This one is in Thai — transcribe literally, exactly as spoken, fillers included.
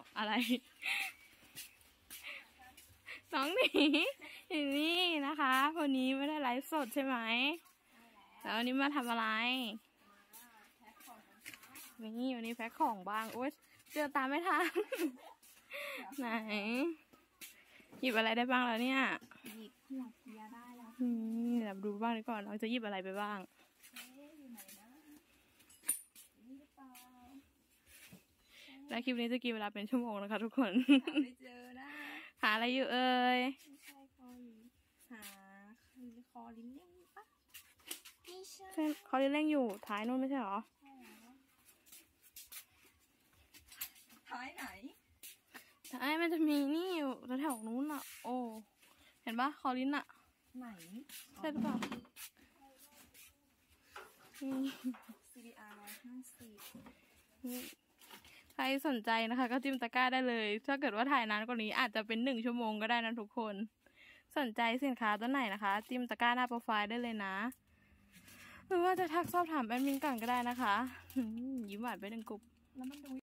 อะไรน้องหนีอย่างนี้นะคะวันนี้ไม่ได้ไลฟ์สดใช่ไหมแล้ววันนี้มาทำอะไรนี่วันนี้แพ็คของบ้างโอ๊ยเจอตามไม่ทันไหนหยิบอะไรได้บ้างแล้วเนี่ยหยิบหัวเกียร์ได้แล้วอืมเดี๋ยวดูบ้างดีก่อนเราจะหยิบอะไรไปบ้างและคลิปนี้จะกินเวลาเป็นชั่วโมงนะคะทุกคนไม่เจอนะหาอะไรอยู่เอ่ยไม่ใช่คอลิ้นหาคือคอลิ้นเล่งปะไม่ใช่คอลิ้นเล่งอยู่ท้ายนู่นไม่ใช่หรอท้ายไหนท้ายมันจะมีนี่อยู่แถวๆนู้นอ่ะโอ้เห็นปะคอลิ้นอ่ะไหนใช่หรือเปล่าซี ดี อาร์ ร้อยห้าสิบใครสนใจนะคะก็จิ้มตะกร้าได้เลยถ้าเกิดว่าถ่ายนานกว่านี้อาจจะเป็นหนึ่งชั่วโมงก็ได้นะทุกคนสนใจสินค้าตัวไหนนะคะจิ้มตะกร้าหน้าโปรไฟล์ได้เลยนะหรือว่าจะทักสอบถามแอดมินก่อนก็ได้นะคะยิ้มหวานไปหนึ่งกลุ่มแล้วมันดู